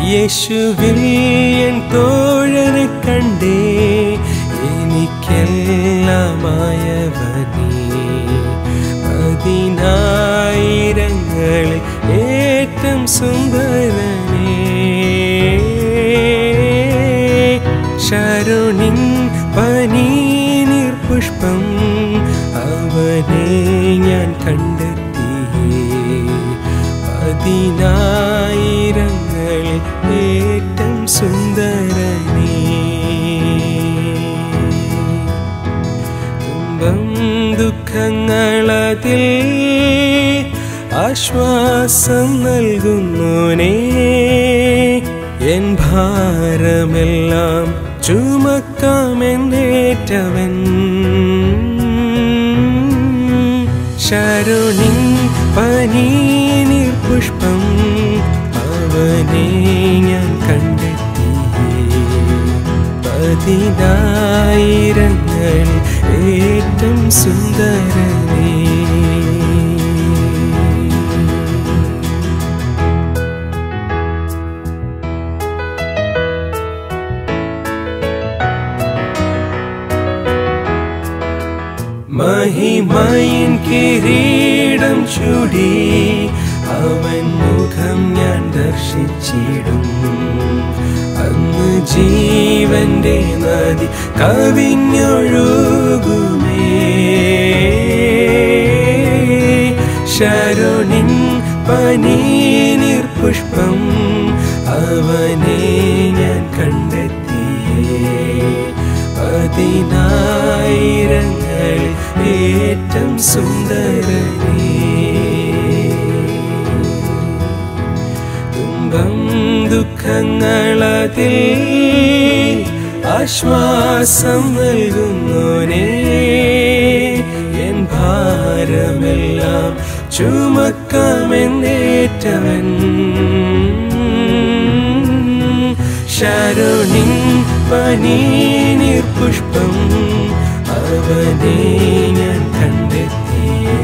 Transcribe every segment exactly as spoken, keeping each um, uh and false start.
യേശുവിൽ എൻ തോഴനെ കണ്ടേ എനിക്കെല്ലാമായവനേ പതിനായിരങ്ങളിൽ ഏറ്റവും സുന്ദരനേ ശരണീൻ പനീനീർ പുഷ്പം അവനെ ഞാൻ കണ്ടെത്തിയേ പതിനായിരങ്ങളിൽ ഏറ്റവും സുന്ദരനേ തുമ്പം ദുഃഖങ്ങളതിൽ ആശ്വാസം നൽകുന്നോനേ എൻ ഭാരമെല്ലാം ചുമക്കാമെന്നേറ്റവൻ ശരണീൻ പനീനീർ പുഷ്പം അവനെ ഞാൻ കണ്ടെത്തിയേ പതിനായിരങ്ങളിൽ ഏറ്റവും സുന്ദരനേ മഹിമയിൻ കിരീടം ചൂടി അവൻ മുഖം ഞാൻ ദർശിച്ചിടും അങ്ങ് ജീവന്റെ നദി കവിഞ്ഞൊഴുകുമേ ശരണീൻ പനീനീർ പുഷ്പം അവനെ ഞാൻ കണ്ടെത്തിയേ പതിനായിരങ്ങളിൽ ഏറ്റവും സുന്ദരനേ തുമ്പം ദുഃഖങ്ങളതിൽ ആശ്വാസം നൽകുന്നോനേ എൻ ഭാരമെല്ലാം ചുമക്കാമെന്നേറ്റവൻ ശരണീൻ പനീനീർ പുഷ്പം അവനെ ഞാൻ കണ്ടെത്തിയേ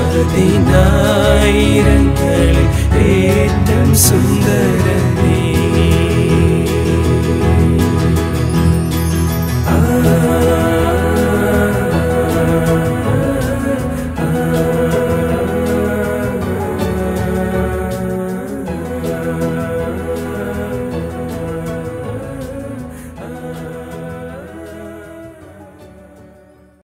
പതിനായിരങ്ങളിൽ ഏറ്റവും സുന്ദരനേ